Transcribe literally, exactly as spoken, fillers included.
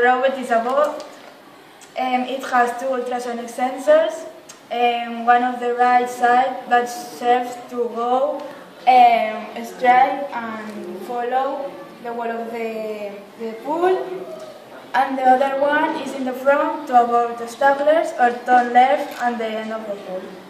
robot is a boat. Um, it has two ultrasonic sensors, um, one on the right side that serves to go um, straight and follow the wall of the, the pool, and the other one is in the front to avoid the stragglers or turn left at the end of the pool.